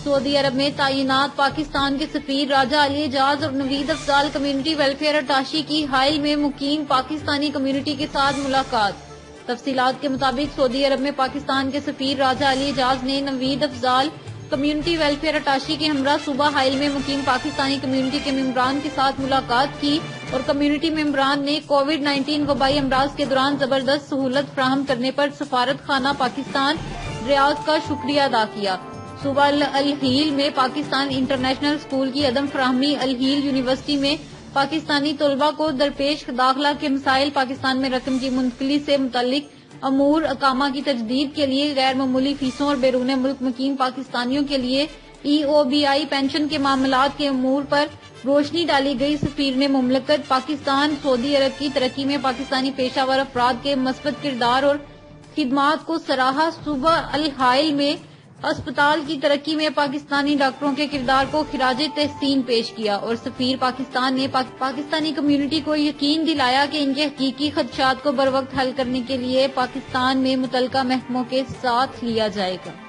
سعودی عرب میں تعینات پاکستان کے سفیر راجہ علی اعجاز اور نوید افضال کمیونٹی ویلفیئر اٹاشی کی حائل میں مقیم پاکستانی کمیونٹی کے ساتھ ملاقات۔ تفصیلات کے مطابق سعودی عرب میں پاکستان کے سفیر راجہ علی اعجاز نے نوید افضال کمیونٹی ویلفیئر اٹاشی کے ہمراہ صوبہ حائل میں مقیم پاکستانی کمیونٹی کے ممبران کے ساتھ ملاقات کی اور کمیونٹی ممبران نے کووڈ-19 وبائی امراض کے دوران زبردست سہولت فراہم کرنے پر سفارت خانہ پاکستان ریاض کا شکریہ ادا کیا۔ صوبہ الہیل میں پاکستان انٹرنیشنل اسکول کی عدم فراہمی، الہیل یونیورسٹی میں پاکستانی طلبہ کو درپیش داخلہ کے مسائل، پاکستان میں رقم کی منتقلی سے متعلق امور، اقامہ کی تجدید کے لیے غیر معمولی فیسوں اور بیرون ملک مقیم پاکستانیوں کے لیے EOBI پینشن کے معاملات کے امور پر روشنی ڈالی گئی۔ سفیر نے مملکت پاکستان سعودی عرب کی ترقی میں پاکستانی پیشہ ور افراد کے مثبت کردار اور خدمات کو سراہا۔ صوبہ الہیل میں اسپتال کی ترقی میں پاکستانی ڈاکٹروں کے کردار کو خراج تحسین پیش کیا اور سفیر پاکستان نے پاکستانی کمیونٹی کو یقین دلایا کہ ان کے حقیقی خدشات کو بروقت حل کرنے کے لیے پاکستان میں متعلقہ محکموں کے ساتھ لیا جائے گا۔